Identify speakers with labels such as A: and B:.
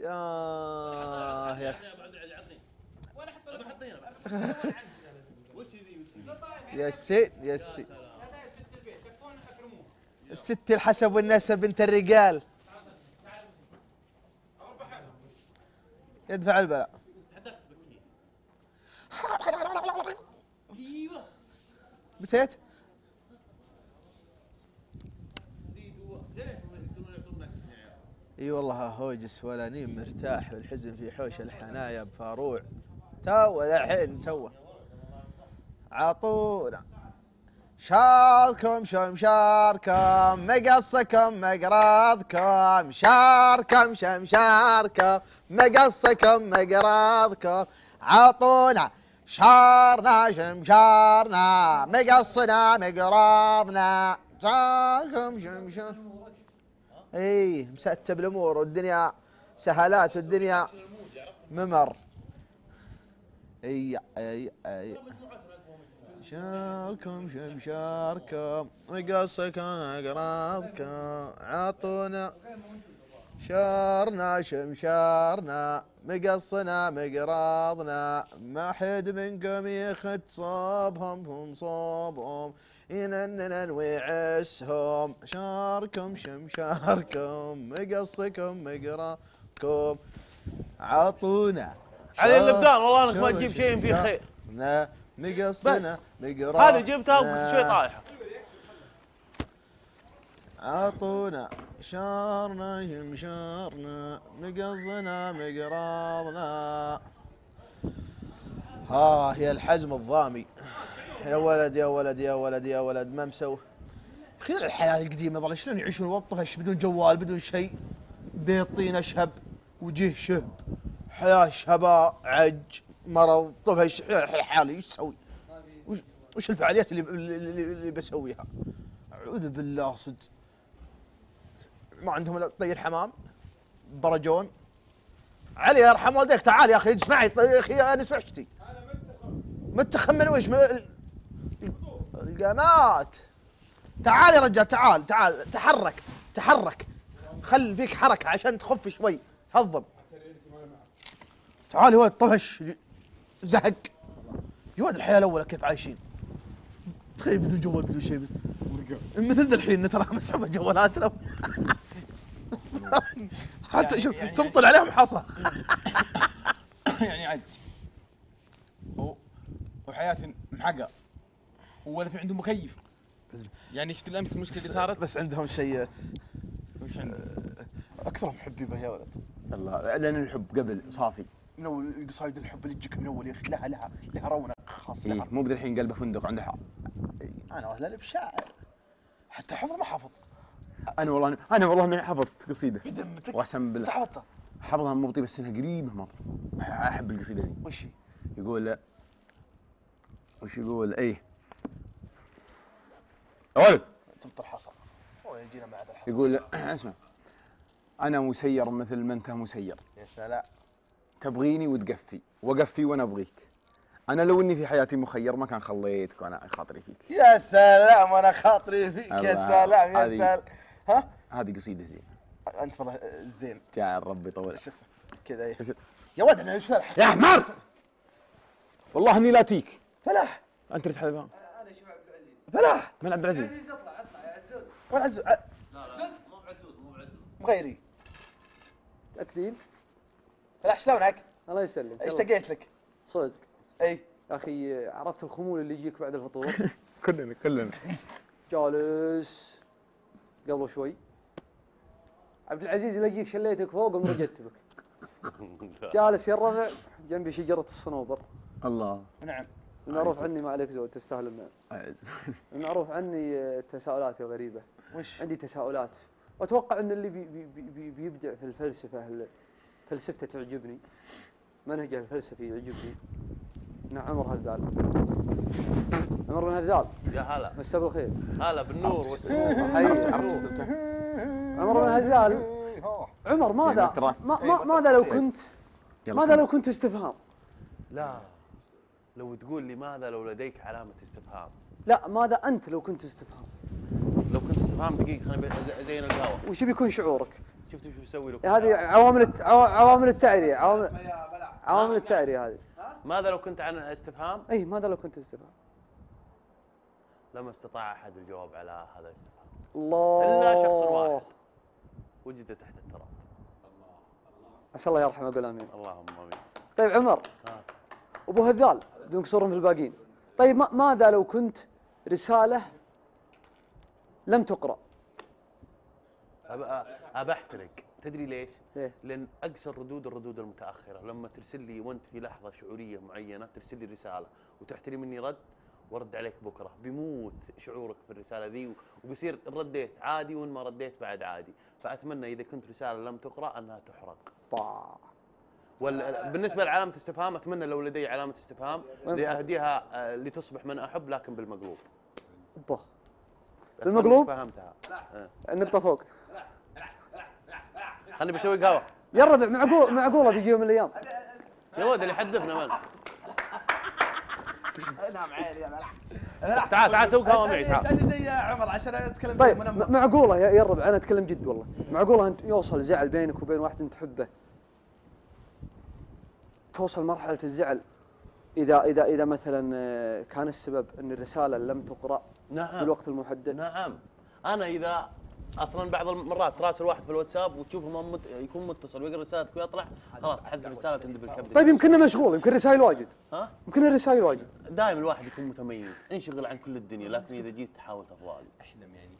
A: يا يا سيد يا سيد الست الحسب والنسب بنت الرجال يدفع البلاء.
B: ايوه
A: بسيت اي والله هوجس ولا نيم مرتاح والحزن في حوش الحنايا بفاروع تو الحين تو عطونا شاركم شمشاركم مقصكم مقراضكم شاركم شمشاركم مقصكم مقراضكم عطونا شارنا شمشارنا مقصنا مقراضنا شاركم شمشار. اي مستب الامور والدنيا سهالات والدنيا ممر. اي شاركم شمشاركم مقصكم اقراضكم عطونا شارنا شمشارنا مقصنا مقراضنا ما حد منكم يخت صوبهم هم صوبهم يننن ويعسهم شاركم شمشاركم مقصكم مقراضكم عطونا
C: علي الابدان والله انك ما تجيب شيء فيه خير.
A: مقصنا مقراضنا
C: هذه جبتها شوي طايحه.
A: عطونا شارنا شمشارنا مقصنا مقراضنا. يا الحزم الضامي يا ولد يا ولد يا ولد يا ولد ما مسوي خير الحياة القديمة ظل شلون يعيشون والطفش بدون جوال بدون شيء بيت طين اشهب وجيه شهب حياة شباب عج مرض طفش حالي ايش اسوي؟ وش الفعاليات اللي بسويها؟ اعوذ بالله صدق ما عندهم الا طي الحمام برجون. علي يرحم والديك تعال يا اخي اسمعي يا اخي انا سوحتي متخم من وش القامات. تعال يا رجال تعال تعال تحرك تحرك خل فيك حركه عشان تخف شوي هضم. تعال يا ولد طفش زهق يا ولد الحياه الاولى كيف عايشين تخيل بدون جوال بدون شيء مثل ذا الحين ترى مسحوبه جوالاتنا حتى شوف تمطل عليهم حصى.
D: يعني عج وحياة محقة ولا في عندهم مكيف. يعني شفت الامس المشكله اللي صارت
A: بس عندهم شيء
D: وش عندهم؟
A: اكثرهم حبي به يا ولد.
E: الله لان الحب قبل صافي
A: من اول قصايد الحب اللي تجيك من اول يا اخي لها رونق خاص
E: إيه مو بدل الحين قلبه فندق عنده حار.
A: انا وهلا بشاعر حتى حفظ ما حفظ.
E: انا والله اني حفظت قصيده
A: بذمتك
E: وقسم بالله
A: حفظتها
E: حفظها مو بس انها قريبه مره. احب القصيده دي.
A: وش
E: يقول وش يقول ايه يا ولد
A: تمطر حصى هو يجينا مع هذا الحصى.
E: يقول اسمع انا مسير مثل ما انت مسير.
A: يا سلام
E: تبغيني وتقفي واقفي وانا ابغيك. انا لو اني في حياتي مخير ما كان خليتك وانا خاطري فيك.
A: يا سلام وانا خاطري فيك يا سلام يا سلام. ها
E: هذه قصيده زين.
A: انت والله زين
E: تعال ربي يطول
A: شو اسمه كذا
E: ايش
A: يا ولد انا شو الحسن
E: يا حمار والله اني لا تيك.
A: فلاح
E: انت اللي تحذفها.
F: انا شوف عبد العزيز.
E: فلاح من عبد العزيز.
F: عزيز اطلع يا عزوز.
A: وين عزوز؟
B: لا مو بعزوز مو بعزوز
A: مغيري
F: متاكدين؟
A: فلاح شلونك؟
F: الله يسلمك.
A: اشتقيت لك
F: صدق.
A: اي
F: يا اخي عرفت الخمول اللي يجيك بعد الفطور؟
E: كلنا
F: جالس قبل شوي عبد العزيز اللي يجيك شليتك فوق ومرجت بك. جالس يا الربع جنبي شجره الصنوبر.
E: الله
A: نعم.
F: المعروف عني ما عليك زود تستاهل النعم. المعروف عني تساؤلاتي غريبه.
A: وش؟
F: عندي تساؤلات واتوقع ان اللي بيبدع في الفلسفه فلسفته تعجبني منهجه الفلسفي يعجبني. نعم عمر هذال. عمر بن هذال
C: يا هلا
F: مساء بالخير.
C: هلا بالنور والسرور.
F: عمر بن هذال. عمر ماذا لو كنت استفهام؟
C: لا لو تقول لي ماذا لو لديك علامة استفهام.
F: لا ماذا أنت لو كنت استفهام؟
C: لو كنت استفهام دقيقة خليني أزين القهوة.
F: وش بيكون شعورك؟
C: شفت شو يسوي لك؟
F: هذه عوامل التعرية، عوامل التعرية هذه.
C: ماذا لو كنت عن استفهام؟
F: اي ماذا لو كنت استفهام؟
C: لما استطاع احد الجواب على هذا الاستفهام
F: الله،
C: الا شخص واحد وجد تحت التراب.
F: عسى الله يرحمه، اقول امين.
C: اللهم امين.
F: طيب عمر، ابو هذال بدون قصور في الباقين. طيب ماذا لو كنت رسالة لم تقرأ؟
C: أبحترق. تدري ليش؟
F: ليه؟
C: لأن أقصى الردود المتأخرة، لما ترسل لي وأنت في لحظة شعورية معينة ترسل لي رسالة وتحترم مني رد وارد عليك بكرة، بيموت شعورك في الرسالة ذي وبيصير رديت عادي وإن ما رديت بعد عادي. فأتمنى إذا كنت رسالة لم تقرأ أنها تحرق. بالنسبة لعلامة استفهام، أتمنى لو لدي علامة استفهام لأهديها لتصبح من أحب لكن بالمقلوب.
F: بالمقلوب؟
C: فهمتها.
F: النقطة فوق.
C: خلني بسوي قهوة.
F: يا الربع معقولة بيجي يوم من الأيام.
C: يا ولد اللي حدفنا من.
A: نعم عيني يا ملح.
C: تعال سوي قهوة معي.
A: اسألني زي عمر عشان اتكلم زي
F: طيب
A: منمر.
F: معقولة يا الربع، أنا أتكلم جد والله، معقولة أنت يوصل زعل بينك وبين واحد أنت تحبه، توصل مرحلة الزعل إذا مثلا كان السبب أن الرسالة لم تقرأ بالوقت المحدد؟
C: نعم. أنا إذا أصلا بعض المرات تراسل واحد في الواتساب وتشوفه يكون متصل ويقرأ رسالتك ويطلع، خلاص تحدد الرسالة وتندب الكبد.
F: طيب يمكننا مشغول، يمكن رسائل واجد.
C: ها؟
F: يمكن الرسائل واجد.
C: دائما الواحد يكون متميز، انشغل عن كل الدنيا، لكن إذا جيت تحاول تفضالي.
D: احلم يعني